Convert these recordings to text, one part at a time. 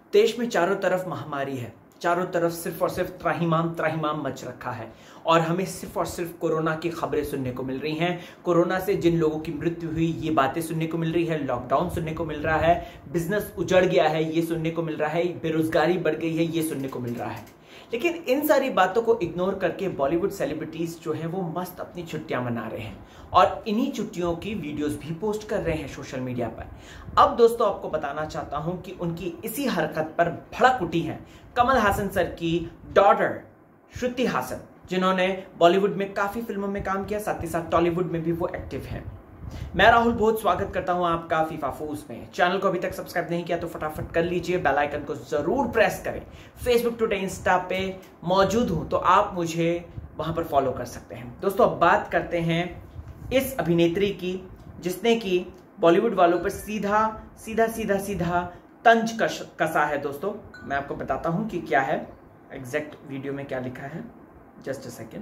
देश में चारों तरफ महामारी है, चारों तरफ सिर्फ और सिर्फ त्राहिमाम त्राहिमाम मच रखा है और हमें सिर्फ और सिर्फ कोरोना की खबरें सुनने को मिल रही हैं। कोरोना से जिन लोगों की मृत्यु हुई ये बातें सुनने को मिल रही है, लॉकडाउन सुनने को मिल रहा है, बिजनेस उजड़ गया है ये सुनने को मिल रहा है, बेरोजगारी बढ़ गई है ये सुनने को मिल रहा है। लेकिन इन सारी बातों को इग्नोर करके बॉलीवुड सेलिब्रिटीज जो है वो मस्त अपनी छुट्टियां मना रहे हैं और इन्हीं छुट्टियों की वीडियोस भी पोस्ट कर रहे हैं सोशल मीडिया पर। अब दोस्तों आपको बताना चाहता हूं कि उनकी इसी हरकत पर भड़क उठी है कमल हासन सर की डॉटर श्रुति हासन, जिन्होंने बॉलीवुड में काफी फिल्मों में काम किया, साथ ही साथ टॉलीवुड में भी वो एक्टिव हैं। मैं राहुल बहुत स्वागत करता हूं आपका फीफा फूस में। चैनल को अभी तक सब्सक्राइब नहीं किया तो फटाफट कर लीजिए, बेल आइकन को जरूर प्रेस करें। फेसबुक, ट्विटर, इंस्टा पे मौजूद हूं तो आप मुझे वहां पर फॉलो कर सकते हैं। दोस्तों अब बात करते हैं इस अभिनेत्री की जिसने की बॉलीवुड वालों पर सीधा सीधा सीधा सीधा तंज कसा है। दोस्तों मैं आपको बताता हूं कि क्या है एग्जैक्ट वीडियो में क्या लिखा है। Just a second.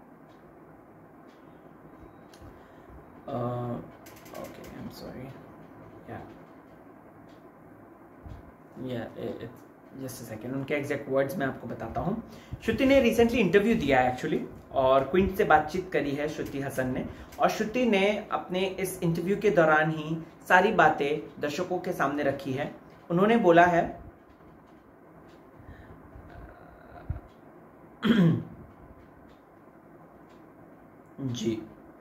Okay, I'm sorry. Just a second. उनके एग्जैक्ट वर्ड्स मैं आपको बताता हूँ। श्रुति ने रिसेंटली इंटरव्यू दिया है एक्चुअली, और क्विंट से बातचीत करी है श्रुति हसन ने, और श्रुति ने अपने इस इंटरव्यू के दौरान ही सारी बातें दर्शकों के सामने रखी है। उन्होंने बोला है जी,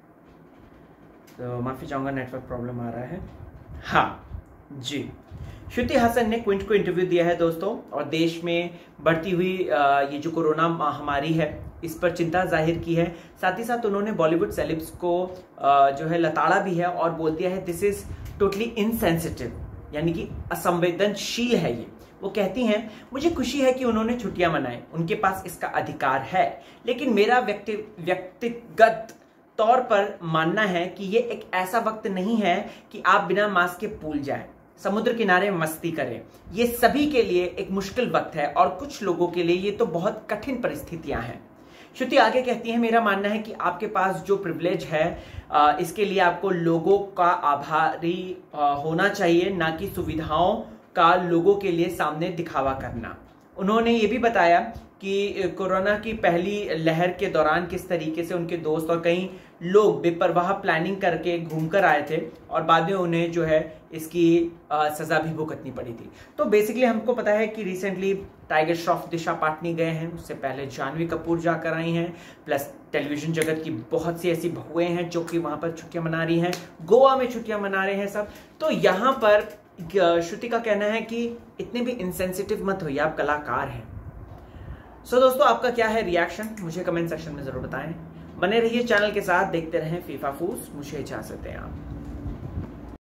तो माफी चाहूंगा नेटवर्क प्रॉब्लम आ रहा है। हाँ जी, श्रुति हासन ने क्विंट को इंटरव्यू दिया है दोस्तों, और देश में बढ़ती हुई ये जो कोरोना महामारी है इस पर चिंता जाहिर की है। साथ ही साथ उन्होंने बॉलीवुड सेलिब्स को जो है लताड़ा भी है और बोल दिया है दिस इज टोटली इनसेंसिटिव, यानी कि असंवेदनशील है ये। वो कहती हैं मुझे खुशी है कि उन्होंने छुट्टियां मनाई, उनके पास इसका अधिकार है, लेकिन मेरा व्यक्तिगत तौर पर मानना है कि ये एक ऐसा वक्त नहीं है कि आप बिना मास्क के पूल जाएं, समुद्र किनारे मस्ती करें। ये सभी के लिए एक मुश्किल वक्त है और कुछ लोगों के लिए ये तो बहुत कठिन परिस्थितियां हैं। श्रुति आगे कहती है मेरा मानना है कि आपके पास जो प्रिविलेज है इसके लिए आपको लोगों का आभारी होना चाहिए, ना कि सुविधाओं का लोगों के लिए सामने दिखावा करना। उन्होंने ये भी बताया कि कोरोना की पहली लहर के दौरान किस तरीके से उनके दोस्त और कई लोग बेपरवाह प्लानिंग करके घूमकर आए थे और बाद में उन्हें जो है इसकी सजा भी भुगतनी पड़ी थी। तो बेसिकली हमको पता है कि रिसेंटली टाइगर श्रॉफ दिशा पाटनी गए हैं, उससे पहले जानवी कपूर जाकर आई हैं, प्लस टेलीविजन जगत की बहुत सी ऐसी बहुएं हैं जो कि वहां पर छुट्टियां मना रही हैं, गोवा में छुट्टियां मना रहे हैं सब। तो यहाँ पर श्रुति का कहना है कि इतने भी इनसेंसिटिव मत होइए, आप कलाकार हैं। सो दोस्तों आपका क्या है रिएक्शन, मुझे कमेंट सेक्शन में जरूर बताएं। बने रहिए चैनल के साथ, देखते रहें फीफा फूस। मुझे इजाजत दें आप।